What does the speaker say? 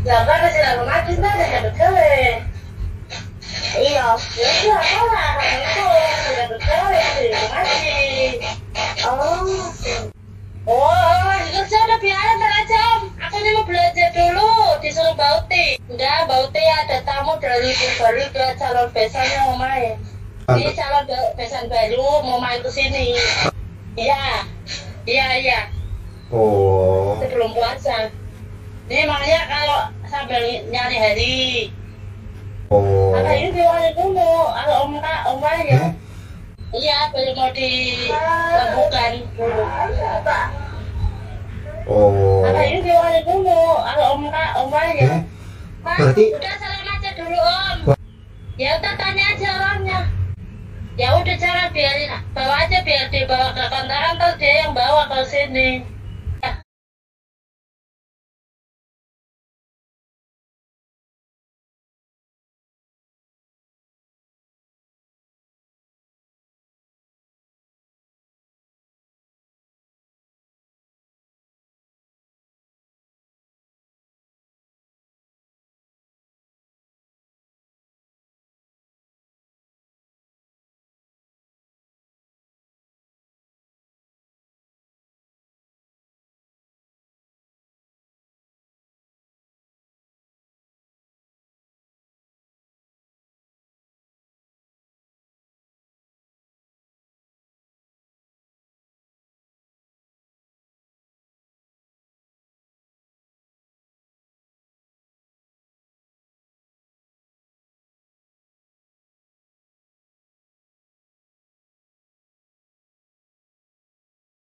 Sabar kasi lang lumakin na nagabot ka eh. Iya. Ya udah apa lah kamu itu nagabot ka eh lumakin. Oh. Oh, itu saya udah biarin jam. Aku ini mau belajar dulu disuruh Bauti. Enggak, Bauti ada tamu dari baru ke calon besannya mau main. Ini calon besan baru mau main ke sini. Iya. Iya. Oh. Sebelum puasa. Ini makanya kalau sambil nyari hari. Oh. Kakak ini bilang dulu, kalau om ya. Iya, baru mau dilakukan dulu. Oh. Kakak ini bilang dulu, kalau om ya. Berarti Udah salam aja dulu om. Ya udah tanya aja orangnya. Ya udah jangan biarin bawa aja biar dibawa ke kontrakan terus dia yang bawa ke sini.